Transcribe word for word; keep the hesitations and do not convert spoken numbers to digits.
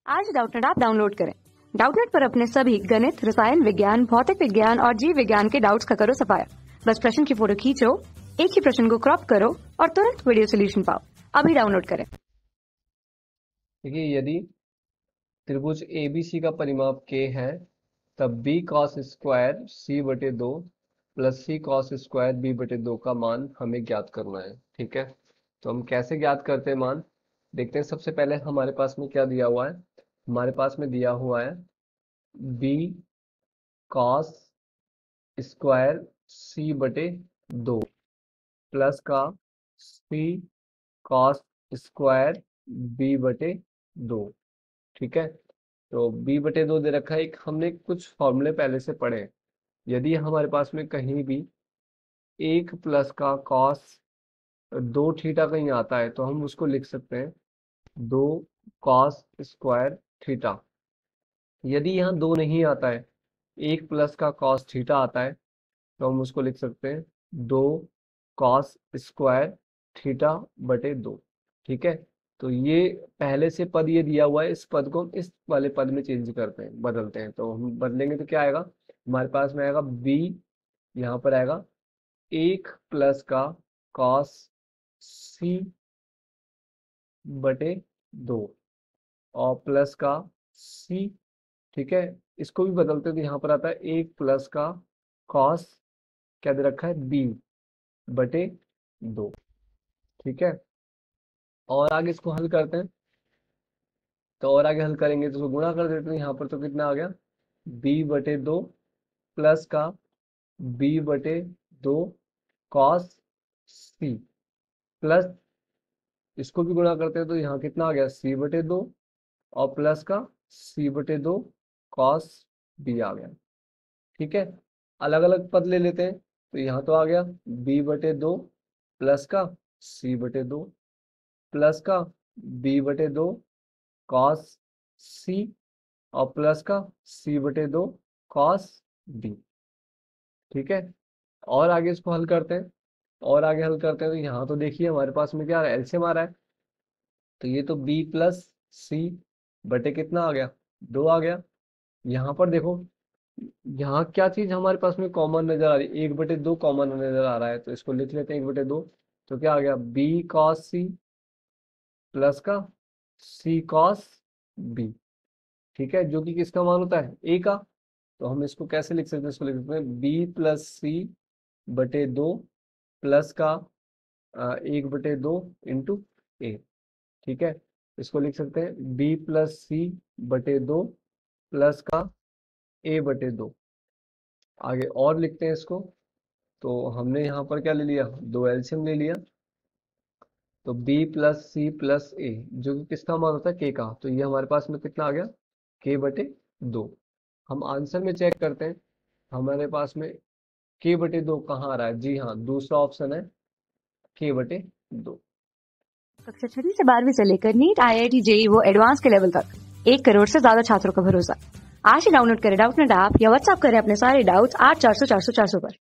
आज Doubtnut app download करें। डाउटनेट पर अपने सभी गणित, रसायन विज्ञान, भौतिक विज्ञान और जीव विज्ञान के डाउट्स का करो सफाया। बस प्रश्न की फोटो खींचो, एक ही प्रश्न को क्रॉप करो और तुरंत वीडियो सोल्यूशन पाओ। अभी डाउनलोड करें। देखिए, यदि त्रिभुज एबीसी का परिमाप k है तब b cos स्क्वायर c बटे दो plus c cos square b बटे दो का मान हमें ज्ञात करना है। ठीक है, तो हम कैसे ज्ञात करते हैं मान, देखते हैं। सबसे पहले हमारे पास में क्या दिया हुआ है, हमारे पास में दिया हुआ है b cos स्क्वायर c बटे दो प्लस का c cos स्क्वायर b बटे दो। ठीक है, तो b बटे दो दे रखा है। एक हमने कुछ फॉर्मूले पहले से पढ़े हैं। यदि हमारे पास में कहीं भी एक प्लस का कॉस दो थीटा कहीं आता है तो हम उसको लिख सकते हैं दो कॉस स्क्वायर थीटा। यदि यहाँ दो नहीं आता है, एक प्लस का कॉस थीटा आता है तो हम उसको लिख सकते हैं दो कॉस स्क्वायर थीटा बटे दो। ठीक है, तो ये पहले से पद ये दिया हुआ है, इस पद को हम इस वाले पद में चेंज करते हैं, बदलते हैं। तो हम बदलेंगे तो क्या आएगा, हमारे पास में आएगा b, यहाँ पर आएगा एक प्लस का कॉस c बटे दो और प्लस का c। ठीक है, इसको भी बदलते हैं तो यहाँ पर आता है एक प्लस का कॉस, क्या दे रखा है, b बटे दो। ठीक है, और आगे इसको हल करते हैं। तो और आगे हल करेंगे तो इसको गुणा कर देते हैं। यहाँ पर तो कितना आ गया, b बटे दो प्लस का b बटे दो कॉस c प्लस इसको भी गुणा करते हैं तो यहाँ कितना आ गया, c बटे दो और प्लस का c बटे दो कॉस b आ गया। ठीक है, अलग अलग पद ले लेते हैं तो यहाँ तो आ गया b बटे दो प्लस का c बटे दो प्लस का b बटे दो कॉस c और प्लस का c बटे दो कॉस b। ठीक है, और आगे इसको हल करते हैं। और आगे हल करते हैं तो यहाँ तो देखिए हमारे पास में क्या आ रहा है, एलसीएम आ रहा है। तो ये तो b प्लस सी बटे कितना आ गया, दो आ गया। यहाँ पर देखो, यहाँ क्या चीज हमारे पास में कॉमन नजर आ रही है, एक बटे दो कॉमन नजर आ रहा है तो इसको लिख लेते हैं एक बटे दो। तो क्या आ गया, b कॉस सी प्लस का c कॉस b। ठीक है, जो कि किसका मान होता है, a का। तो हम इसको कैसे लिख सकते हैं, इसको लिख सकते हैं b प्लस सी बटे दो प्लस का आ, एक बटे दो इंटू ए। ठीक है, इसको लिख सकते हैं b प्लस सी बटे दो प्लस का a बटे दो। आगे और लिखते हैं इसको। तो हमने यहाँ पर क्या ले लिया, दो एलसीएम ले लिया। तो b plus c plus a जो कि किसका मान होता है, k का। तो ये हमारे पास में कितना आ गया, k बटे दो। हम आंसर में चेक करते हैं, हमारे पास में k बटे दो कहाँ आ रहा है। जी हाँ, दूसरा ऑप्शन है k बटे दो। कक्षा छठी से बारहवीं से लेकर NEET, I I T, JEE वो एडवांस के लेवल तक एक करोड़ से ज्यादा छात्रों का भरोसा। आज ही डाउनलोड करें डाउटनेट ऐप या व्हाट्सएप करें अपने सारे डाउट्स आठ चार सौ चार सौ चार सौ पर।